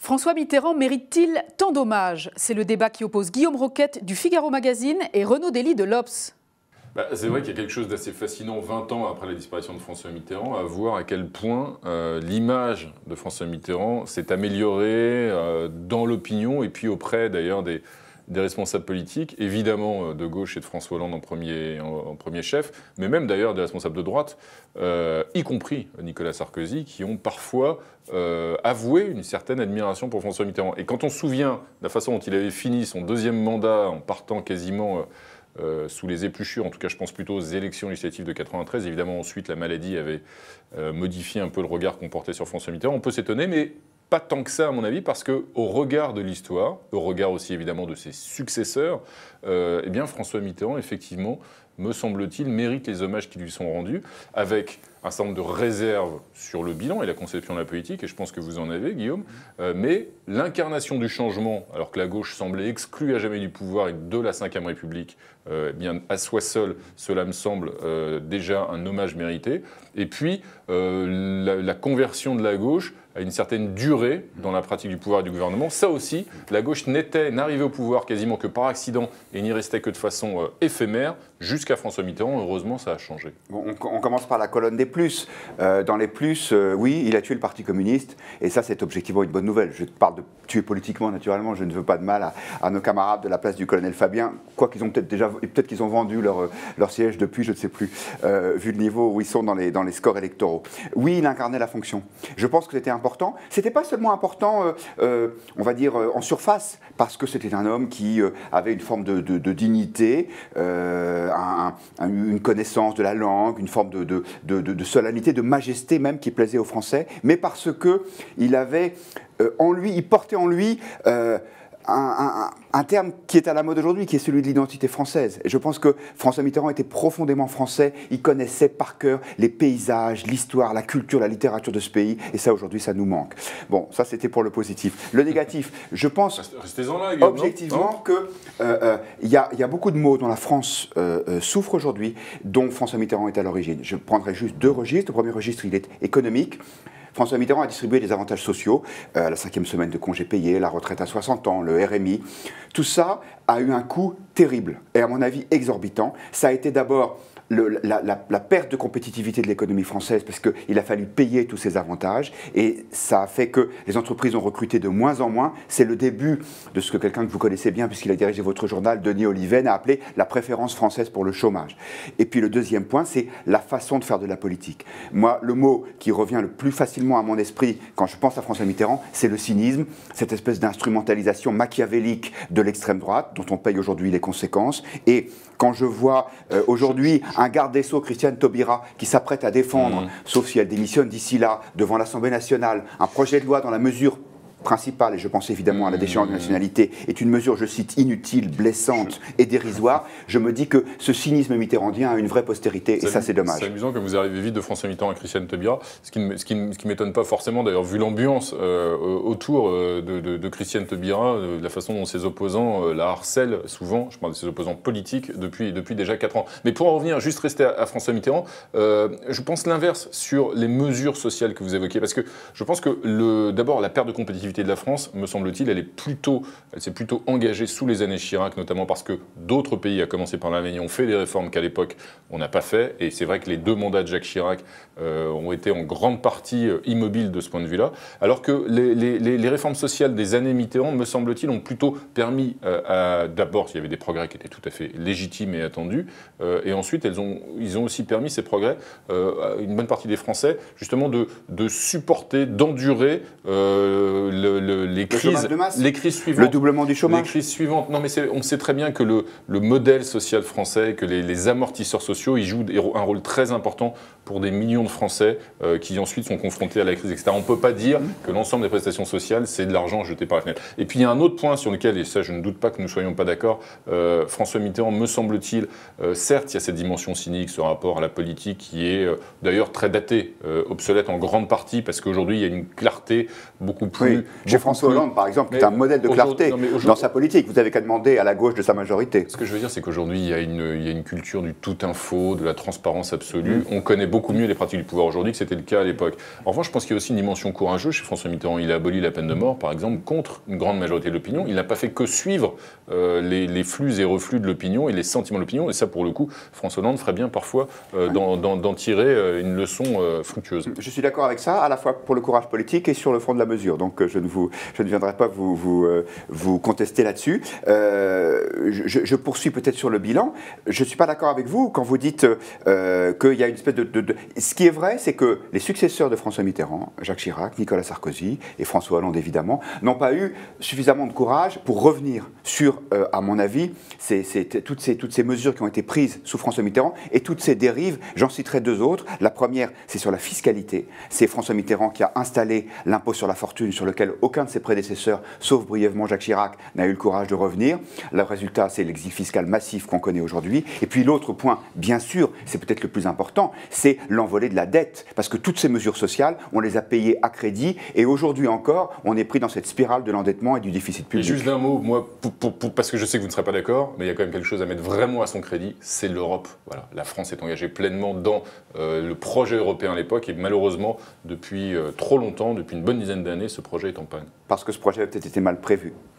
François Mitterrand mérite-t-il tant d'hommages? C'est le débat qui oppose Guillaume Roquette du Figaro Magazine et Renaud Dely de l'Obs. C'est vrai qu'il y a quelque chose d'assez fascinant 20 ans après la disparition de François Mitterrand à voir à quel point l'image de François Mitterrand s'est améliorée dans l'opinion et puis auprès d'ailleurs des responsables politiques, évidemment de gauche et de François Hollande en premier chef, mais même d'ailleurs des responsables de droite, y compris Nicolas Sarkozy, qui ont parfois avoué une certaine admiration pour François Mitterrand. Et quand on se souvient de la façon dont il avait fini son deuxième mandat en partant quasiment sous les épluchures, en tout cas je pense plutôt aux élections législatives de 93, évidemment ensuite la maladie avait modifié un peu le regard qu'on portait sur François Mitterrand, on peut s'étonner, mais pas tant que ça à mon avis, parce qu'au regard de l'histoire, au regard aussi évidemment de ses successeurs, eh bien François Mitterrand effectivement, me semble-t-il, mérite les hommages qui lui sont rendus, avec un certain nombre de réserves sur le bilan et la conception de la politique, et je pense que vous en avez, Guillaume, mais l'incarnation du changement, alors que la gauche semblait exclue à jamais du pouvoir et de la Ve République, eh bien, à soi seul, cela me semble déjà un hommage mérité. Et puis, la conversion de la gauche à une certaine durée dans la pratique du pouvoir et du gouvernement. Ça aussi, la gauche n'arrivait au pouvoir quasiment que par accident et n'y restait que de façon éphémère, jusqu'à François Mitterrand. Heureusement, ça a changé. On commence par la colonne des plus. Dans les plus, oui, il a tué le Parti communiste, et ça, c'est objectivement une bonne nouvelle. Je parle de tuer politiquement, naturellement, je ne veux pas de mal à nos camarades de la place du colonel Fabien, quoi qu'ils ont peut-être qu'ils ont vendu leur siège depuis, je ne sais plus, vu le niveau où ils sont dans les scores électoraux. Oui, il incarnait la fonction. Je pense que c'était important. C'était pas seulement important, on va dire, en surface, parce que c'était un homme qui avait une forme de dignité, une connaissance de la langue, une forme de solennité, de majesté même qui plaisait aux Français, mais parce qu'il avait en lui, il portait en lui un terme qui est à la mode aujourd'hui, qui est celui de l'identité française. Et je pense que François Mitterrand était profondément français, il connaissait par cœur les paysages, l'histoire, la culture, la littérature de ce pays, et ça aujourd'hui ça nous manque. Bon, ça c'était pour le positif. Le négatif, je pense restez-en là, Guillaume, objectivement qu'il y a beaucoup de mots dont la France souffre aujourd'hui, dont François Mitterrand est à l'origine. Je prendrai juste deux registres. Le premier registre, il est économique. François Mitterrand a distribué des avantages sociaux, la 5e semaine de congé payé, la retraite à 60 ans, le RMI. Tout ça a eu un coût terrible et à mon avis exorbitant. Ça a été d'abord la perte de compétitivité de l'économie française parce qu'il a fallu payer tous ces avantages et ça a fait que les entreprises ont recruté de moins en moins. C'est le début de ce que quelqu'un que vous connaissez bien puisqu'il a dirigé votre journal, Denis Oliven, a appelé la préférence française pour le chômage. Et puis le deuxième point, c'est la façon de faire de la politique. Moi, le mot qui revient le plus facilement à mon esprit quand je pense à François Mitterrand, c'est le cynisme, cette espèce d'instrumentalisation machiavélique de l'extrême droite dont on paye aujourd'hui les conséquences. Et quand je vois aujourd'hui un garde des Sceaux, Christiane Taubira, qui s'apprête à défendre, sauf si elle démissionne d'ici là, devant l'Assemblée nationale, un projet de loi dans la mesure principale, et je pense évidemment à la déchéance de nationalité, est une mesure, je cite, inutile, blessante et dérisoire, je me dis que ce cynisme mitterrandien a une vraie postérité, et ça c'est dommage. C'est amusant que vous arrivez vite de François Mitterrand à Christiane Taubira, ce qui ne m'étonne pas forcément, d'ailleurs, vu l'ambiance autour de Christiane Taubira, de la façon dont ses opposants la harcèlent souvent, je parle de ses opposants politiques, depuis déjà 4 ans. Mais pour en revenir, juste rester à François Mitterrand, je pense l'inverse sur les mesures sociales que vous évoquez, parce que je pense que d'abord la perte de compétitivité de la France, me semble-t-il, elle s'est plutôt engagée sous les années Chirac, notamment parce que d'autres pays, à commencer par l'Allemagne, ont fait des réformes qu'à l'époque on n'a pas fait. Et c'est vrai que les 2 mandats de Jacques Chirac ont été en grande partie immobiles de ce point de vue-là. Alors que les réformes sociales des années Mitterrand, me semble-t-il, ont plutôt permis d'abord, il y avait des progrès qui étaient tout à fait légitimes et attendus, et ensuite ils ont aussi permis ces progrès à une bonne partie des Français, justement de supporter, d'endurer les crises suivantes. Le doublement du chômage. Les crises suivantes. Non, mais on sait très bien que le modèle social français, que les amortisseurs sociaux, ils jouent un rôle très important pour des millions de Français qui ensuite sont confrontés à la crise, etc. On ne peut pas dire que l'ensemble des prestations sociales, c'est de l'argent jeté par la fenêtre. Et puis il y a un autre point sur lequel, et ça je ne doute pas que nous ne soyons pas d'accord, François Mitterrand, me semble-t-il, certes, il y a cette dimension cynique, ce rapport à la politique qui est d'ailleurs très daté, obsolète en grande partie, parce qu'aujourd'hui il y a une clarté beaucoup plus Chez François Hollande, par exemple, qui est un modèle de clarté dans sa politique. Vous n'avez qu'à demander à la gauche de sa majorité. Ce que je veux dire, c'est qu'aujourd'hui, il y a une culture du tout info, de la transparence absolue. On connaît beaucoup mieux les pratiques du pouvoir aujourd'hui que c'était le cas à l'époque. En revanche, je pense qu'il y a aussi une dimension courageuse chez François Mitterrand. Il a aboli la peine de mort, par exemple, contre une grande majorité de l'opinion. Il n'a pas fait que suivre les flux et reflux de l'opinion et les sentiments de l'opinion. Et ça, pour le coup, François Hollande ferait bien parfois d'en tirer une leçon fructueuse. Je suis d'accord avec ça, à la fois pour le courage politique et sur le fond de la mesure. Donc je ne viendrai pas vous contester là-dessus. Je poursuis peut-être sur le bilan. Je ne suis pas d'accord avec vous quand vous dites qu'il y a une espèce de... Ce qui est vrai, c'est que les successeurs de François Mitterrand, Jacques Chirac, Nicolas Sarkozy et François Hollande évidemment, n'ont pas eu suffisamment de courage pour revenir sur, à mon avis, toutes ces mesures qui ont été prises sous François Mitterrand et toutes ces dérives. J'en citerai deux autres. La première, c'est sur la fiscalité. C'est François Mitterrand qui a installé l'impôt sur la fortune sur lequel aucun de ses prédécesseurs, sauf brièvement Jacques Chirac, n'a eu le courage de revenir. Le résultat, c'est l'exil fiscal massif qu'on connaît aujourd'hui. Et puis l'autre point, bien sûr, c'est peut-être le plus important, c'est l'envolée de la dette. Parce que toutes ces mesures sociales, on les a payées à crédit. Et aujourd'hui encore, on est pris dans cette spirale de l'endettement et du déficit public. Et juste d'un mot, moi, parce que je sais que vous ne serez pas d'accord, mais il y a quand même quelque chose à mettre vraiment à son crédit, c'est l'Europe. Voilà. La France est engagée pleinement dans le projet européen à l'époque. Et malheureusement, depuis trop longtemps, depuis une bonne dizaine d'années, ce projet est en panne. Parce que ce projet a peut-être été mal prévu.